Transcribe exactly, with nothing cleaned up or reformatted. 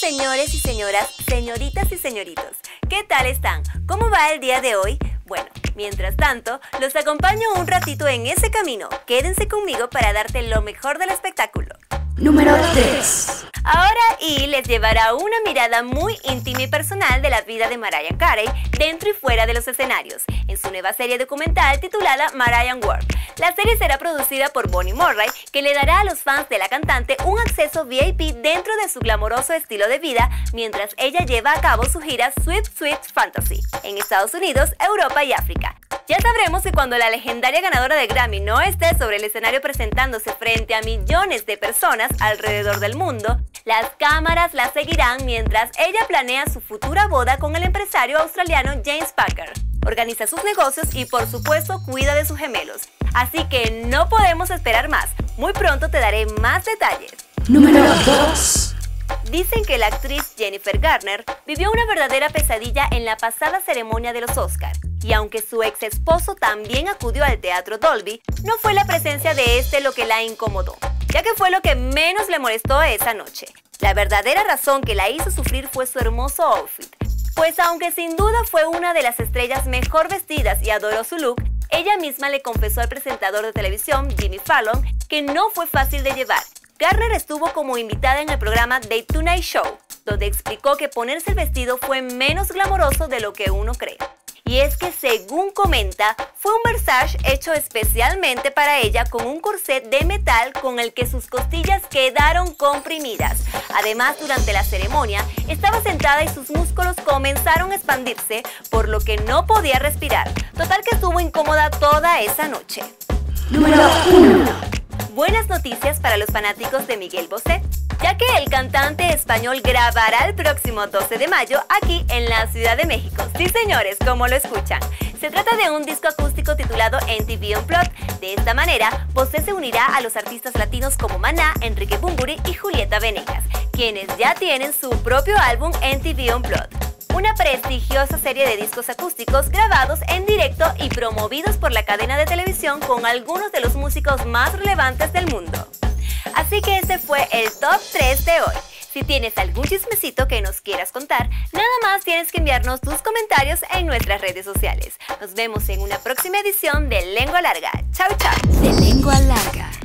señores y señoras, señoritas y señoritos. ¿Qué tal están? ¿Cómo va el día de hoy? Bueno, mientras tanto, los acompaño un ratito en ese camino. Quédense conmigo para darte lo mejor del espectáculo. Número tres. Ahora Y les llevará una mirada muy íntima y personal de la vida de Mariah Carey dentro y fuera de los escenarios, en su nueva serie documental titulada Mariah World. La serie será producida por Bonnie Murray, que le dará a los fans de la cantante un acceso V I P dentro de su glamoroso estilo de vida, mientras ella lleva a cabo su gira Sweet Sweet Fantasy en Estados Unidos, Europa y África. Ya sabremos que cuando la legendaria ganadora de Grammy no esté sobre el escenario presentándose frente a millones de personas alrededor del mundo, las cámaras la seguirán mientras ella planea su futura boda con el empresario australiano James Packer, organiza sus negocios y por supuesto cuida de sus gemelos. Así que no podemos esperar más. Muy pronto te daré más detalles. Número dos. Dicen que la actriz Jennifer Garner vivió una verdadera pesadilla en la pasada ceremonia de los Oscar. Y aunque su ex esposo también acudió al Teatro Dolby, no fue la presencia de este lo que la incomodó, ya que fue lo que menos le molestó esa noche. La verdadera razón que la hizo sufrir fue su hermoso outfit, pues aunque sin duda fue una de las estrellas mejor vestidas y adoró su look, ella misma le confesó al presentador de televisión Jimmy Fallon que no fue fácil de llevar. Garner estuvo como invitada en el programa The Tonight Show, donde explicó que ponerse el vestido fue menos glamoroso de lo que uno cree. Y es que, según comenta, fue un Versace hecho especialmente para ella con un corset de metal con el que sus costillas quedaron comprimidas. Además, durante la ceremonia, estaba sentada y sus músculos comenzaron a expandirse, por lo que no podía respirar. Total que estuvo incómoda toda esa noche. Número uno. Buenas noticias para los fanáticos de Miguel Bosé, ya que el cantante español grabará el próximo doce de mayo aquí en la Ciudad de México. Sí, señores, como lo escuchan. Se trata de un disco acústico titulado M T V Unplugged. De esta manera, Bosé se unirá a los artistas latinos como Maná, Enrique Bunbury y Julieta Venegas, quienes ya tienen su propio álbum M T V Unplugged. Una prestigiosa serie de discos acústicos grabados en directo y promovidos por la cadena de televisión con algunos de los músicos más relevantes del mundo. Así que este fue el top tres de hoy. Si tienes algún chismecito que nos quieras contar, nada más tienes que enviarnos tus comentarios en nuestras redes sociales. Nos vemos en una próxima edición de Lengua Larga. Chau, chau. De Lengua Larga.